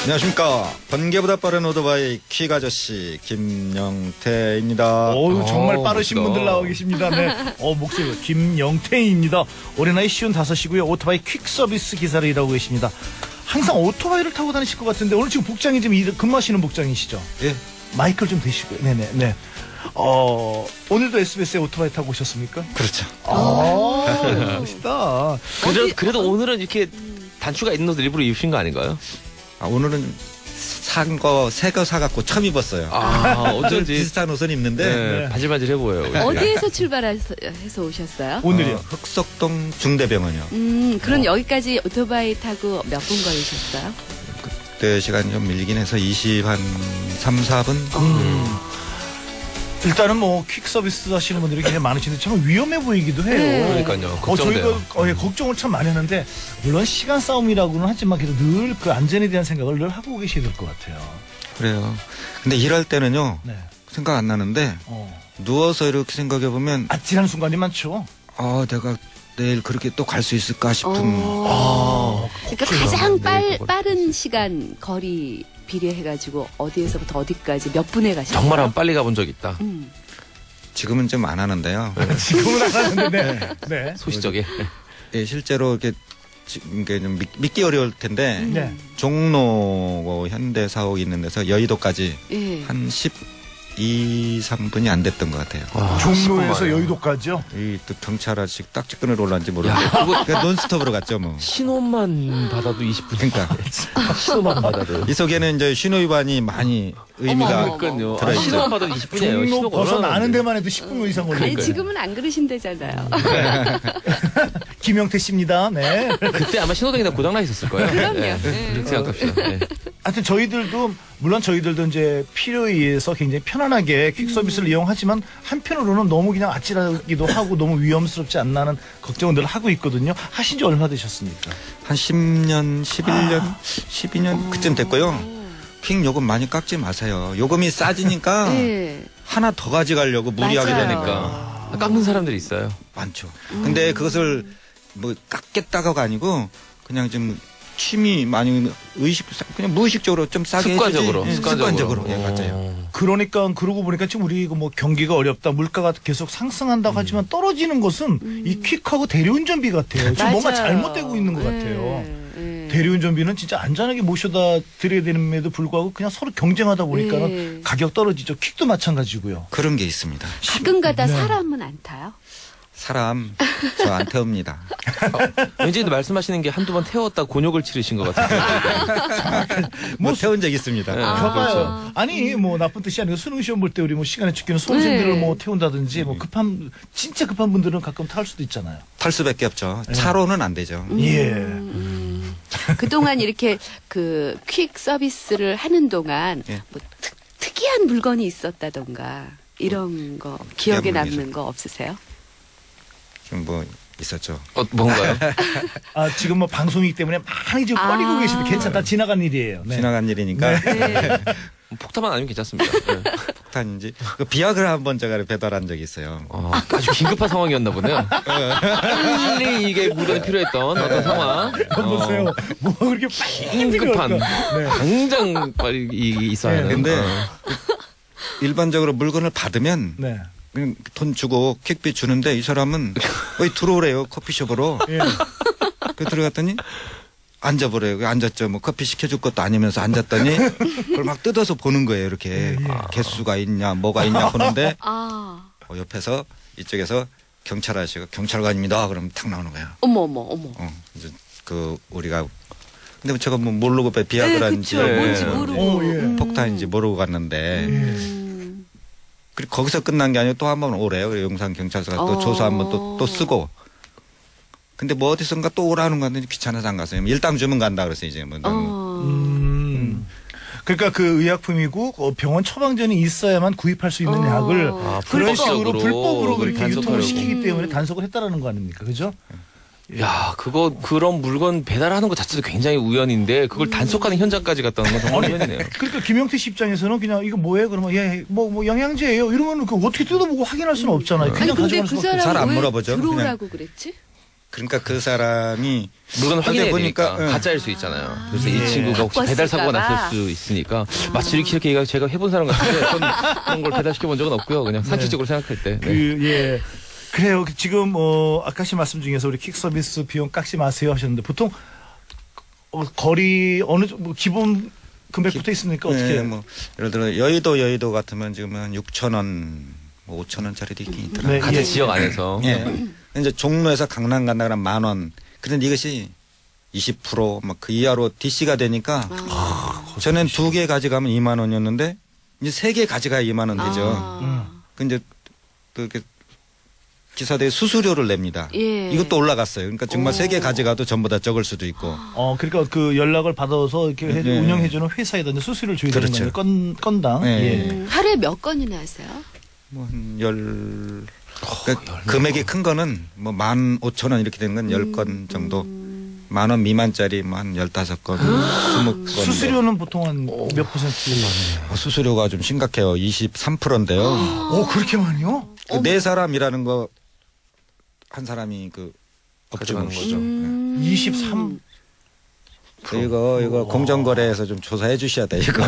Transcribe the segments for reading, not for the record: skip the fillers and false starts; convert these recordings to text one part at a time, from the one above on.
안녕하십니까. 번개보다 빠른 오토바이 퀵 아저씨 김영태입니다. 정말 빠르신 분들 나와 계십니다. 네. 목소리 김영태입니다. 올해 나이 55이고요. 오토바이 퀵 서비스 기사를 일하고 계십니다. 항상 오토바이를 타고 다니실 것 같은데 오늘 지금 복장이 좀 근무하시는 복장이시죠? 예. 마이크를 좀 대시고요. 네네. 네. 오늘도 SBS에 오토바이 타고 오셨습니까? 그렇죠. 멋있다. 그래도 오늘은 이렇게 단추가 있는 옷을 일부러 입으신 거 아닌가요? 오늘은 새 거 사갖고 처음 입었어요. 어쩐지 비슷한 옷은 입는데 네, 바질바질해 보여요. 어디에서 출발해서 오셨어요? 오늘이요. 흑석동 중대병원이요. 그럼 여기까지 오토바이 타고 몇 분 걸리셨어요? 그때 시간이 좀 밀리긴 해서 3, 4분? 일단은 퀵 서비스 하시는 분들이 굉장히 많으신데 참 위험해 보이기도 해요. 그러니까요. 걱정돼요. 저희가 걱정을 참 많이 했는데 물론 시간 싸움이라고는 하지만 그래도 늘 그 안전에 대한 생각을 늘 하고 계셔야 될 것 같아요. 그래요. 근데 일할 때는요. 네. 생각 안 나는데 누워서 이렇게 생각해 보면 아찔한 순간이 많죠. 내가 내일 그렇게 또 갈 수 있을까 싶은. 그러니까 가장 빠른 시간 거리 비례해가지고 어디에서부터 어디까지 몇 분에 가셨어요? 정말 한 빨리 가본 적 있다. 지금은 좀 안 하는데요. 지금은 안 하는데 네. 소시적에. 예, 실제로 이렇게 이게 좀 믿기 어려울 텐데 네. 종로 현대사옥 있는 데서 여의도까지 예. 한 12, 3분이 안 됐던 것 같아요. 종로에서 여의도까지요? 이 또 경찰 아저씨 딱지끈을 올랐는지 모르겠는데 그러니까 논스톱으로 갔죠 뭐. 신호만 받아도 20분. 그러니까 신호만 받아도. 이 속에는 이제 신호 위반이 많이 의미가 그러니까요. 들어있죠. 신호만 받아도 20분이에요. 종로 벗어나는 데만 해도 10분 이상 아니 걸리니까요. 지금은 안 그러신대잖아요. 김영태 씨입니다. 네. 그때 아마 신호등이 다 고장나 있었을 거예요. 그럼요. 그렇게 생각합시다. 네. 하여튼 저희들도 이제 필요에 의해서 굉장히 편안하게 퀵 서비스를 이용하지만 한편으로는 너무 그냥 아찔하기도 하고 너무 위험스럽지 않나는 걱정을 늘 하고 있거든요. 하신 지 얼마 되셨습니까? 한 10년, 11년, 12년 그쯤 됐고요. 퀵 요금 많이 깎지 마세요. 요금이 싸지니까 네. 하나 더 가져가려고 무리하게 맞아요. 되니까. 깎는 사람들이 있어요. 많죠. 근데 그것을 뭐 깎겠다고가 아니고 그냥 좀 취미 많이 그냥 무의식적으로 좀 싸게 습관적으로. 해주지. 습관적으로. 예, 맞아요. 그러니까 그러고 보니까 지금 우리 경기가 어렵다, 물가가 계속 상승한다고 하지만 떨어지는 것은 이 퀵하고 대리운전비 같아요. 지금 뭔가 맞아요. 잘못되고 있는 것 같아요. 대리운전비는 진짜 안전하게 모셔다 드려야 됨에도 불구하고 그냥 서로 경쟁하다 보니까는 가격 떨어지죠. 퀵도 마찬가지고요. 그런 게 있습니다. 가끔가다 사람은 안 타요? 사람 저 안 태웁니다. 왠지 말씀하시는 게 한두 번 태웠다 곤욕을 치르신 것 같아요. 뭐 태운 적 있습니다. 네. 봐봐요. 그렇죠. 아니 나쁜 뜻이 아니고 수능 시험 볼 때 우리 시간에 쫓기는 수험생들을 태운다든지 진짜 급한 분들은 가끔 탈 수도 있잖아요. 탈 수밖에 없죠. 차로는 안 되죠. 그동안 이렇게 그 퀵 서비스를 하는 동안 뭐 특이한 물건이 있었다던가 이런 거 기억에 물건이죠. 남는 거 없으세요? 좀 뭐 있었죠. 뭔가요? 지금 방송이기 때문에 많이 지금 꺼리고 계신데 괜찮다. 지나간 일이에요. 네. 지나간 일이니까 네. 폭탄만 아니면 괜찮습니다. 네. 폭탄인지 그 비아그라 한번 제가 배달한 적이 있어요. 아주 긴급한 상황이었나 보네요. 빨리 이게 물건이 필요했던 어떤 상황. 보세요. 뭐 그렇게 긴급한. 네. 당장 빨리 있어야 하는. 근데 일반적으로 물건을 받으면 네. 그냥 돈 주고 퀵비 주는데 이 사람은 거의 들어오래요. 커피숍으로. 예. 그 들어갔더니 앉아버려요. 앉았죠. 뭐 커피 시켜줄 것도 아니면서 앉았더니 그걸 막 뜯어서 보는 거예요. 이렇게 개수가 있냐 뭐가 있냐 보는데 옆에서 이쪽에서 경찰 아저씨가 경찰관입니다. 그러면 탁 나오는 거야. 어머. 이제 우리가 근데 제가 뭐 모르고 비아그라인지 뭔지 모르고 폭탄인지 모르고 갔는데 그리고 거기서 끝난 게 아니고 또 한 번 오래요. 용산 경찰서가 또 조사 한번 또 쓰고. 근데 뭐 어디선가 또 오라는 건데 귀찮아서 안 갔어요. 일당 주면 간다 그랬어요. 이제 뭐. 그러니까 그 의약품이고 병원 처방전이 있어야만 구입할 수 있는 약을 그런 식으로 불법으로 그렇게 유통을 시키기 때문에 단속을 했다라는 거 아닙니까? 그죠? 야, 그런 물건 배달하는 것 자체도 굉장히 우연인데 그걸 단속하는 현장까지 갔다는 건 정말 우연이네요. 그러니까 김영태 씨 입장에서는 그냥 이거 뭐예요? 그러면 뭐 영양제예요. 이러면 그 어떻게 뜯어보고 확인할 수는 없잖아요. 그냥 아니 근데 가져가는 그 수밖에 잘안 사람 왜 물어보죠. 들어오라고 그랬지? 그러니까 그 사람이 물건 확인해 보니까 보니까 가짜일 수 있잖아요. 그래서 이 친구가 혹시 바꿨을까 배달 사고가 봐. 났을 수 있으니까 마치 이렇게 얘기가 제가 해본 사람 같은데 전 그런 걸 배달시켜 본 적은 없고요. 그냥 상식적으로 생각할 때. 네. 예. 그래요. 지금 아까 씨 말씀 중에서 우리 퀵 서비스 비용 깎지 마세요 하셨는데 보통 거리 어느 정도 기본 금액부터 있습니까? 어떻게? 네, 뭐 예를 들어 여의도 같으면 지금 한 6,000원, 뭐 5,000원짜리도 있긴 있더라고요. 네, 같은 예. 지역 안에서. 예. 이제 종로에서 강남 간다 그러면 10,000원. 그런데 이것이 20% 그 이하로 DC가 되니까 저는 2개 가져가면 2만 원이었는데 이제 3개 가져가야 2만 원 되죠. 근데 그 기사들이 수수료를 냅니다. 예. 이것도 올라갔어요. 그러니까 정말 3개 가져가도 전부 다 적을 수도 있고. 그러니까 그 연락을 받아서 이렇게 네. 운영해주는 회사에다 수수료를 줘야 되는 그렇죠. 거예요. 건당. 네. 예. 하루에 몇 건이나 하세요? 뭐 한 그러니까 금액이 큰 거는 뭐 15,000원 이렇게 된 건 10건 정도. 10,000원 미만짜리 뭐 한 15건, 20건. 수수료는 보통 한 몇 퍼센트? 수수료가 좀 심각해요. 23%인데요. 그렇게 많이요? 그 4사람 일하는 거 한 사람이 그 가져가는 업주는 거죠. 23. 이거 공정거래에서 좀 조사해 주셔야 돼요. 이거.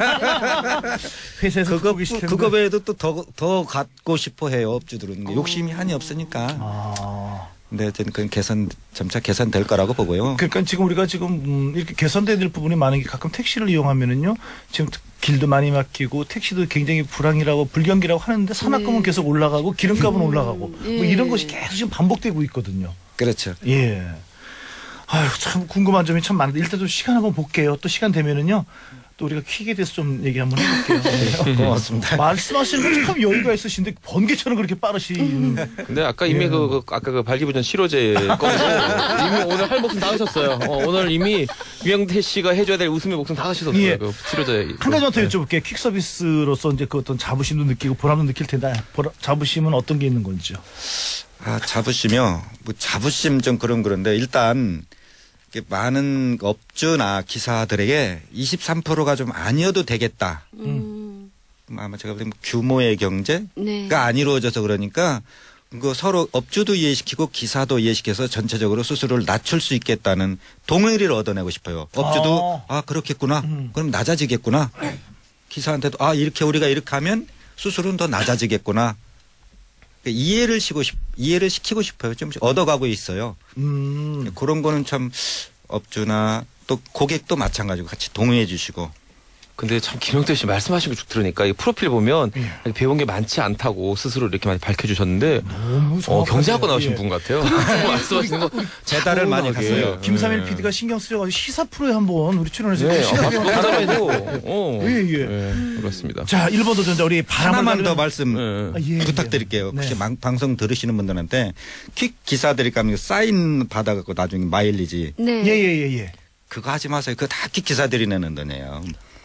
회사에서 그거 보기 싫던데. 그거 외에도 또 더 갖고 싶어 해요. 업주들은 욕심이 한이 없으니까. 근데 저는 그건 점차 개선될 거라고 보고요. 그러니까 지금 우리가 지금 이렇게 개선돼야 될 부분이 많은 게 가끔 택시를 이용하면은요. 지금 길도 많이 막히고 택시도 굉장히 불경기라고 하는데 산악금은 계속 올라가고 기름값은 올라가고 뭐 이런 것이 계속 지금 반복되고 있거든요. 그렇죠. 예. 아유, 참 궁금한 점이 참 많은데 일단 좀 시간 한번 볼게요. 또 시간 되면은요. 또 우리가 퀵에 대해서 좀 얘기 한번 해볼게요. 고맙습니다. 말씀하시는 거 참 여유가 있으신데 번개처럼 그렇게 빠르신. 근데 아까 이미 아까 그 발기부전 실효제 거고 이미 오늘 할 목숨 다 하셨어요. 오늘 이미 유영태 씨가 해줘야 될 웃음의 목숨 다 하셨어요. 예. 그 실효제. 한 가지만 더 여쭤볼게요. 퀵 서비스로서 이제 그 어떤 자부심도 느끼고 보람도 느낄 텐데 자부심은 어떤 게 있는 건지요? 자부심이요. 뭐 자부심 좀 그런데 일단 많은 업주나 기사들에게 23%가 좀 아니어도 되겠다. 아마 제가 볼 때 규모의 경제가 네. 안 이루어져서 그러니까 그 서로 업주도 이해시키고 기사도 이해시켜서 전체적으로 수수료를 낮출 수 있겠다는 동의를 얻어내고 싶어요. 업주도 그렇겠구나. 그럼 낮아지겠구나. 기사한테도 이렇게 우리가 이렇게 하면 수수료는 더 낮아지겠구나. 이해를 시키고 싶어요. 좀 얻어가고 있어요. 그런 거는 참 업주나 또 고객도 마찬가지고 같이 동의해 주시고. 근데 참 김영태 씨 말씀하신 거 쭉 들으니까 이 프로필 보면 배운 게 많지 않다고 스스로 이렇게 많이 밝혀주셨는데 경제학과 나오신 분 같아요. 말씀하시는 거 배달을 많이 갔어요. 김삼일 PD가 신경 쓰여가지고 시사 프로에 한번 우리 출연해서 네, 시사 너무 잘하고. 예. 그렇습니다. 자, 1번 도전자 우리 하나만 더 말씀 예. 부탁드릴게요. 혹시 네. 방송 들으시는 분들한테 퀵 기사들이 가면 사인 받아갖고 나중에 마일리지 네. 예. 그거 하지 마세요. 그거 다 퀵 기사들이 내는 돈이에요.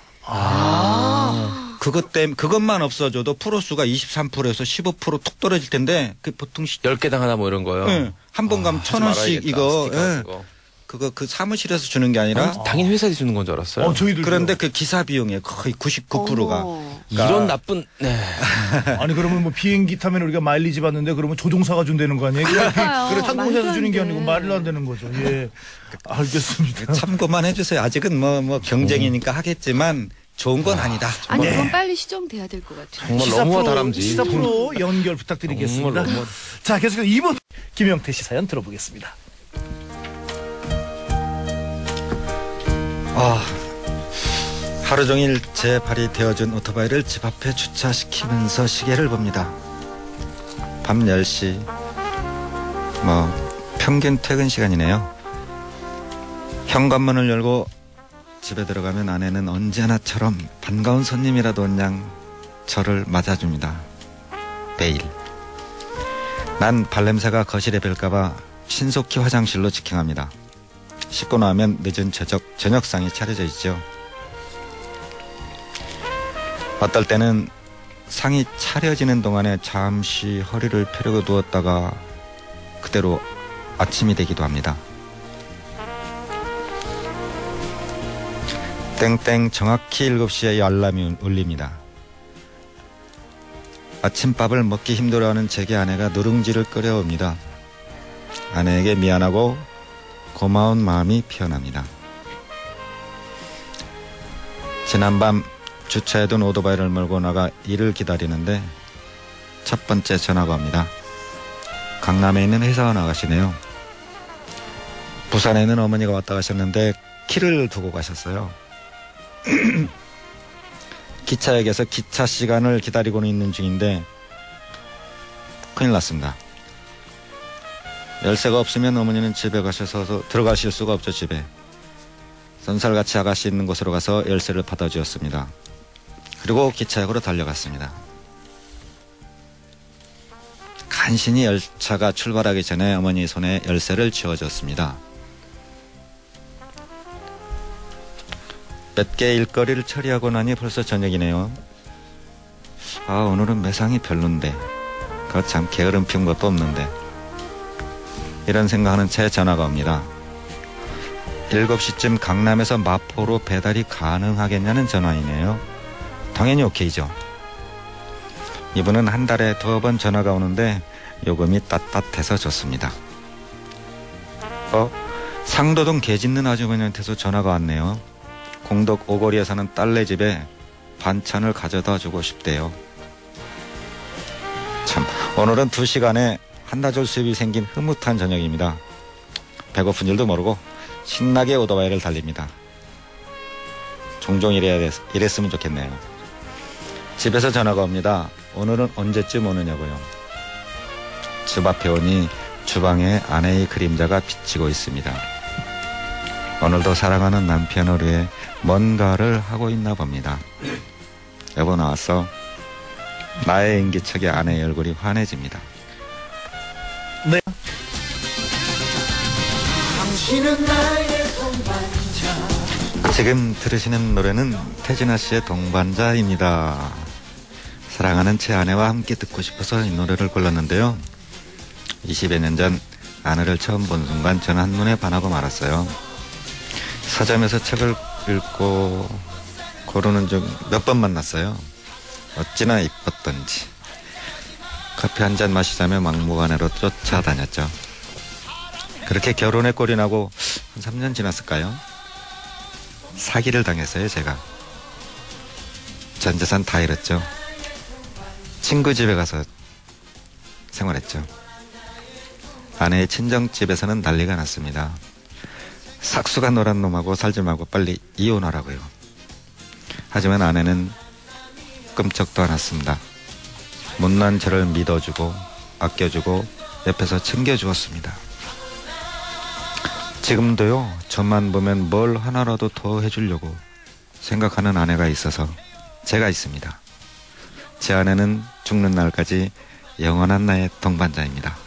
그것만 없어져도 프로수가 23%에서 15%툭 떨어질 텐데 그 보통 10개당 하나 뭐 이런 거요. 네. 한 번 가면 1,000원씩 이거 그거 그 사무실에서 주는 게 아니라 당연히 회사에서 주는 건 줄 알았어요. 저희들 그런데 그 기사 비용의 거의 99%가 이런 나쁜 아니 그러면 뭐 비행기 타면 우리가 마일리지 받는데 그러면 조종사가 준다는 거 아니에요? 항공사에서 주는 게 아니고 말도 안 되는 거죠. 예. 알겠습니다. 참고만 해주세요. 아직은 뭐 경쟁이니까 하겠지만 좋은 건 아니다. 아니 그건 빨리 시정돼야 될 것 같아요. 정말 너무와 다람쥐. 시사 프로 연결 부탁드리겠습니다. 정말 너무. 자, 계속해서 2번 김영태 씨 사연 들어보겠습니다. 하루 종일 제 발이 되어준 오토바이를 집 앞에 주차시키면서 시계를 봅니다. 밤 10시 평균 퇴근 시간이네요. 현관문을 열고 집에 들어가면 아내는 언제나처럼 반가운 손님이라도 온 양 저를 맞아줍니다. 매일. 난 발냄새가 거실에 뵐까봐 신속히 화장실로 직행합니다. 씻고 나면 늦은 저녁상이 차려져 있죠. 어떨 때는 상이 차려지는 동안에 잠시 허리를 펴려고 누웠다가 그대로 아침이 되기도 합니다. 땡땡 정확히 7시에 알람이 울립니다. 아침밥을 먹기 힘들어하는 제게 아내가 누룽지를 끓여옵니다. 아내에게 미안하고 고마운 마음이 피어납니다. 지난밤 주차해둔 오토바이를 몰고 나가 일을 기다리는데 첫 번째 전화가 옵니다. 강남에 있는 회사원 아가씨네요. 부산에 있는 어머니가 왔다 가셨는데 키를 두고 가셨어요. 기차역에서 기차 시간을 기다리고는 있는 중인데 큰일 났습니다. 열쇠가 없으면 어머니는 집에 가셔서 들어가실 수가 없죠. 집에. 쏜살같이 아가씨 있는 곳으로 가서 열쇠를 받아주었습니다. 그리고 기차역으로 달려갔습니다. 간신히 열차가 출발하기 전에 어머니 손에 열쇠를 쥐어줬습니다. 몇 개의 일거리를 처리하고 나니 벌써 저녁이네요. 아, 오늘은 매상이 별론데. 그거 참 게으름 피운 것도 없는데. 이런 생각하는 채 전화가 옵니다. 7시쯤 강남에서 마포로 배달이 가능하겠냐는 전화이네요. 당연히 오케이죠. 이분은 한 달에 2번 전화가 오는데 요금이 빳빳해서 좋습니다. 상도동 개 짖는 아주머니한테서 전화가 왔네요. 공덕 오거리에 사는 딸네 집에 반찬을 가져다 주고 싶대요. 참, 오늘은 2시간에 한나절 수입이 생긴 흐뭇한 저녁입니다. 배고픈 줄도 모르고 신나게 오토바이를 달립니다. 종종 이랬으면 좋겠네요. 집에서 전화가 옵니다. 오늘은 언제쯤 오느냐고요. 집 앞에 오니 주방에 아내의 그림자가 비치고 있습니다. 오늘도 사랑하는 남편을 위해 뭔가를 하고 있나 봅니다. 여보 나왔어. 나의 인기척에 아내의 얼굴이 환해집니다. 네. 지금 들으시는 노래는 태진아 씨의 동반자입니다. 사랑하는 제 아내와 함께 듣고 싶어서 이 노래를 골랐는데요. 20여 년 전 아내를 처음 본 순간 저는 한눈에 반하고 말았어요. 서점에서 책을 읽고 고르는 중 몇 번 만났어요. 어찌나 이뻤던지. 커피 한 잔 마시자며 막무가내로 쫓아다녔죠. 그렇게 결혼에 꼴이 나고 한 3년 지났을까요? 사기를 당했어요, 제가. 전 재산 다 잃었죠. 친구 집에 가서 생활했죠. 아내의 친정집에서는 난리가 났습니다. 삭수가 노란 놈하고 살지 말고 빨리 이혼하라고요. 하지만 아내는 끔찍도 않았습니다. 못난 저를 믿어주고 아껴주고 옆에서 챙겨주었습니다. 지금도요, 저만 보면 뭘 하나라도 더 해주려고 생각하는 아내가 있어서 제가 있습니다. 제 아내는 죽는 날까지 영원한 나의 동반자입니다.